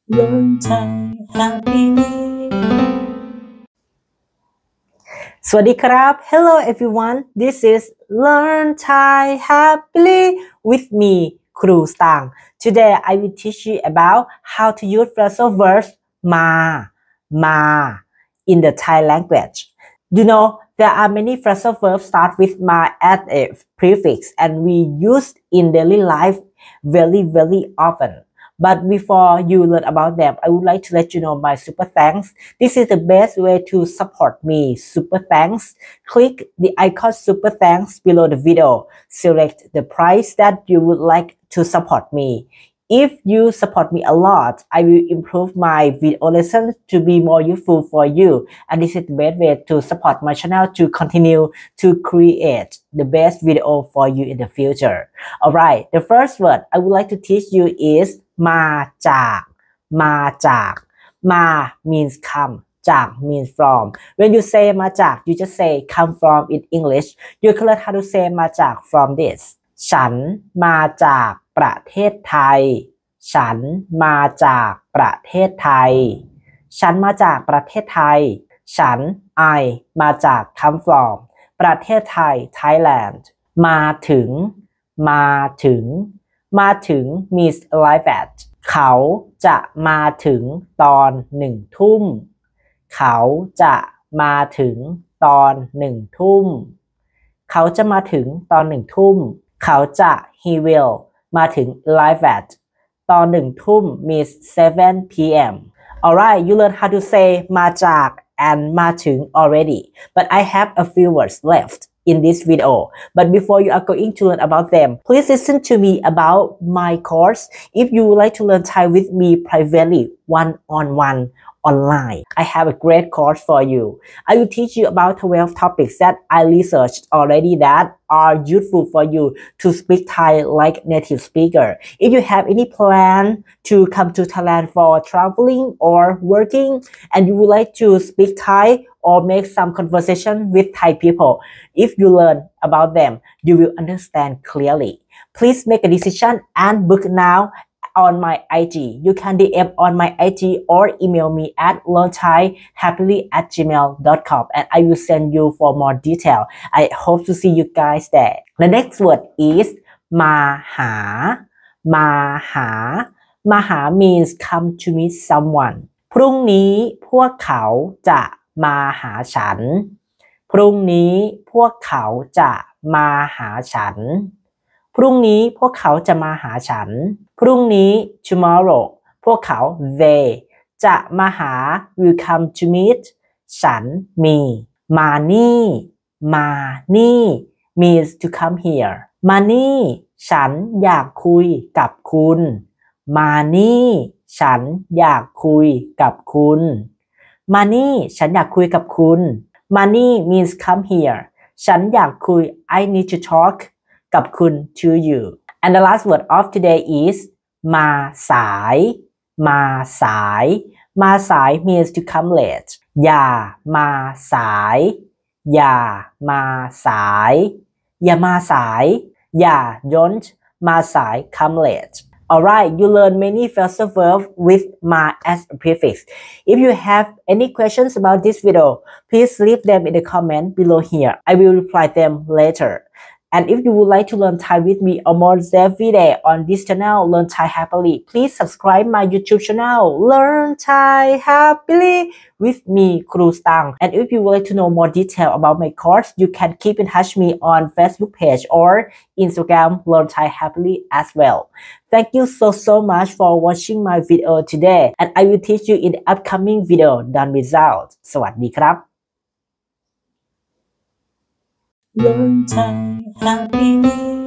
Learn Thai happily สวัสดีครับ Hello everyone this is Learn Thai happily with me ครูสตางค์ Today I will teach you about how to use phrasal verbs ma in the Thai language. You know there are many phrasal verbs start with ma as a prefix and we use in daily life very often.But before you learn about them, I would like to let you know my super thanks. This is the best way to support me. Super thanks. Click the icon super thanks below the video. Select the price that you would like to support me. If you support me a lot, I will improve my video lessons to be more useful for you. And this is the best way to support my channel to continue to create the best video for you in the future. Alright, the first word I would like to teach you isมาจาก มา means come จาก means from when you say มาจาก you just say come from in English you can learn how to say มาจาก from this ฉันมาจากประเทศไทยฉันมาจากประเทศไทยฉันมาจากประเทศไทยฉัน I มาจาก come from ประเทศไทย Thailand มาถึง means arrive at เขาจะมาถึงตอน1 ทุ่มเขาจะมาถึงตอน1 ทุ่มเขาจะมาถึงตอน1 ทุ่มเขาจะ he will มาถึง arrive at ตอน1 ทุ่ม means 7 p.m. Alright, you learn how to say มาจาก and มาถึง already but I have a few words left.in this video. But before you are going to learn about them, please listen to me about my course. If you would like to learn Thai with me privately, one-on-one, online, I have a great course for you. I will teach you about 12 topics that I researched already that are useful for you to speak Thai like native speaker. If you have any plan to come to Thailand for traveling or working and you would like to speak Thai or make some conversation with Thai people, if you learn about them, you will understand clearly. Please make a decision and book now on my IG. You can DM on my IG or email me at learnthaihappily@gmail.com and I will send you for more detail. I hope to see you guys there. The next word is มาหา means come to meet someone. พรุ่งนี้พวกเขาจะมาหาฉันพรุ่งนี้พวกเขาจะมาหาฉันพรุ่งนี้พวกเขาจะมาหาฉันพรุ่งนี้ tomorrow พวกเขา they จะมาหา will come to meet ฉัน me มานี่ means to come here มานี่ฉันอยากคุยกับคุณมานี่ฉันอยากคุยกับคุณมานี่ฉันอยากคุยกับคุณ Money means come here ฉันอยากคุย I need to talk กับคุณ to you and the last word of today is มาสาย means to come late อย่ามาสายอย่าdon't มาสาย come late Alright, you learn many phrasal verbs with ma as a prefix. If you have any questions about this video, please leave them in the comment below here. I will reply them later. And if you would like to learn Thai with me or more every day on this channel, Learn Thai Happily, please subscribe my YouTube channel, Learn Thai Happily with me, Kru Stang. And if you would like to know more detail about my course, you can keep in touch me on Facebook page or Instagram, Learn Thai Happily as well. Thank you so much for watching my video today, and I will teach you in the upcoming video done result. สวัสดีครับ Learn Thai happily